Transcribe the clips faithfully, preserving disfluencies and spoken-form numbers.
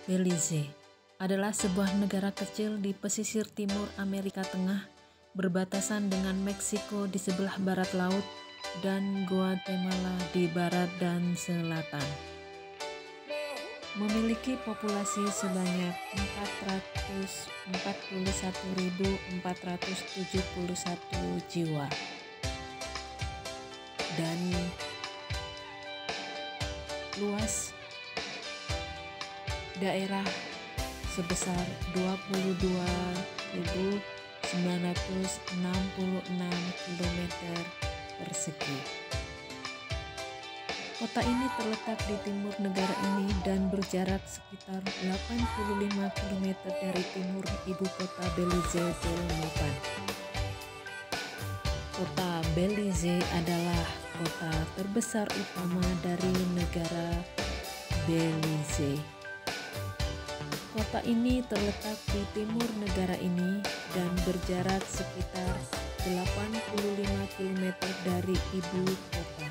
Belize adalah sebuah negara kecil di pesisir timur Amerika Tengah, berbatasan dengan Meksiko di sebelah barat laut dan Guatemala di barat dan selatan. Memiliki populasi sebanyak empat ratus empat puluh satu ribu empat ratus tujuh puluh satu jiwa dan luas daerah sebesar dua puluh dua ribu sembilan ratus enam puluh enam kilometer persegi. Kota ini terletak di timur negara ini dan berjarak sekitar delapan puluh lima kilometer dari timur ibu kota Belize, Belmopan. Kota Belize adalah kota terbesar utama dari negara Belize. Kota ini terletak di timur negara ini dan berjarak sekitar delapan puluh lima kilometer dari ibu kota.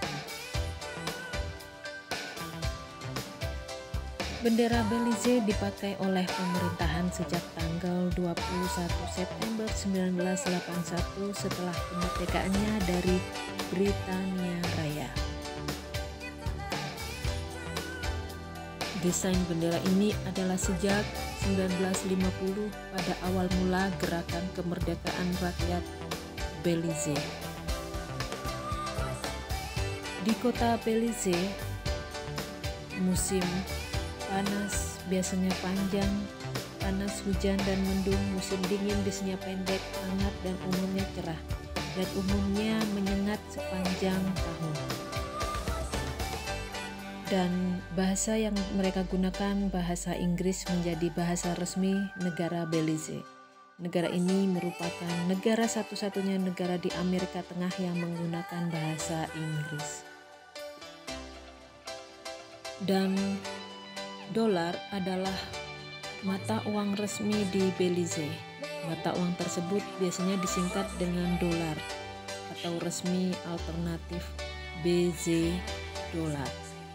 Bendera Belize dipakai oleh pemerintahan sejak tanggal dua puluh satu September seribu sembilan ratus delapan puluh satu setelah kemerdekaannya dari Britania Raya. Desain bendera ini adalah sejak seribu sembilan ratus lima puluh pada awal mula gerakan kemerdekaan rakyat Belize. Di kota Belize, musim panas biasanya panjang, panas, hujan, dan mendung. Musim dingin biasanya pendek, hangat, dan umumnya cerah, dan umumnya menyengat sepanjang tahun. Dan bahasa yang mereka gunakan, bahasa Inggris, menjadi bahasa resmi negara Belize. Negara ini merupakan negara satu-satunya negara di Amerika Tengah yang menggunakan bahasa Inggris. Dan dolar adalah mata uang resmi di Belize. Mata uang tersebut biasanya disingkat dengan dolar atau resmi alternatif B Z dolar.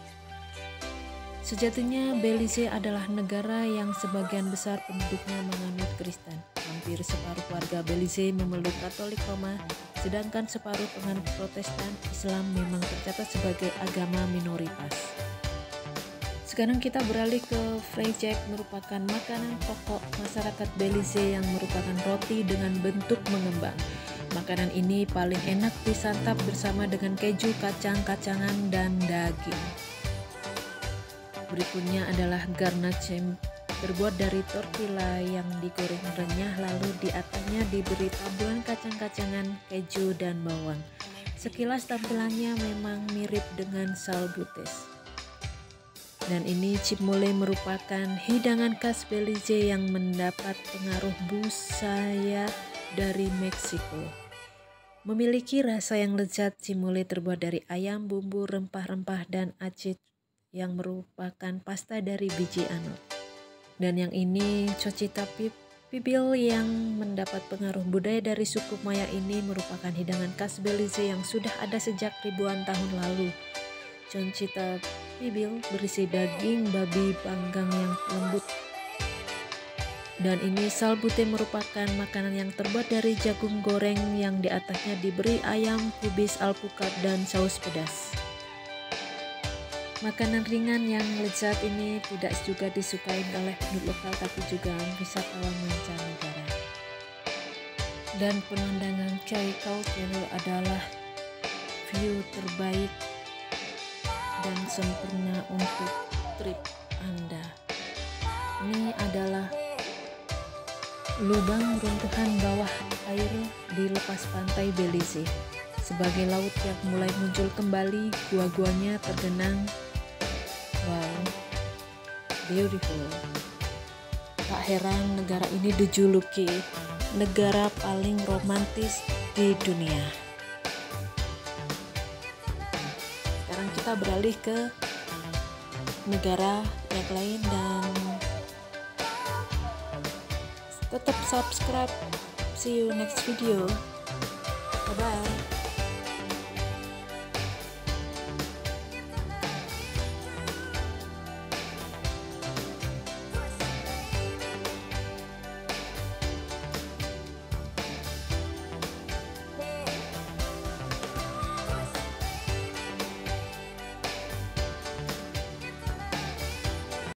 Sejatinya Belize adalah negara yang sebagian besar penduduknya menganut Kristen. Hampir separuh warga Belize memeluk Katolik Roma, sedangkan separuh penganut Protestan. Islam memang tercatat sebagai agama minoritas. Sekarang kita beralih ke Freijak, merupakan makanan pokok masyarakat Belize yang merupakan roti dengan bentuk mengembang. Makanan ini paling enak disantap bersama dengan keju, kacang-kacangan, dan daging. Berikutnya adalah garnache, terbuat dari tortilla yang digoreng renyah, lalu di atasnya diberi taburan kacang-kacangan, keju, dan bawang. Sekilas tampilannya memang mirip dengan salbutes. Dan ini cipmole merupakan hidangan khas Belize yang mendapat pengaruh busaya dari Meksiko. Memiliki rasa yang lezat, cipmole terbuat dari ayam, bumbu, rempah-rempah, dan acit yang merupakan pasta dari biji anot. Dan yang ini chocita pibil yang mendapat pengaruh budaya dari suku Maya. Ini merupakan hidangan khas Belize yang sudah ada sejak ribuan tahun lalu. Chocita pibil berisi daging babi panggang yang lembut. Dan ini salbute merupakan makanan yang terbuat dari jagung goreng yang di atasnya diberi ayam, kubis, alpukat, dan saus pedas. Makanan ringan yang lezat ini tidak juga disukai oleh penduduk lokal tapi juga wisatawan mancanegara. Dan pemandangan Cai Culture adalah view terbaik dan sempurna untuk trip Anda. Ini adalah lubang runtuhan bawah air di lepas pantai Belize. Sebagai laut yang mulai muncul kembali, gua-guanya tergenang. Wow, beautiful. Tak heran negara ini dijuluki negara paling romantis di dunia. Sekarang kita beralih ke negara yang lain dan tetap subscribe. See you next video. Bye bye.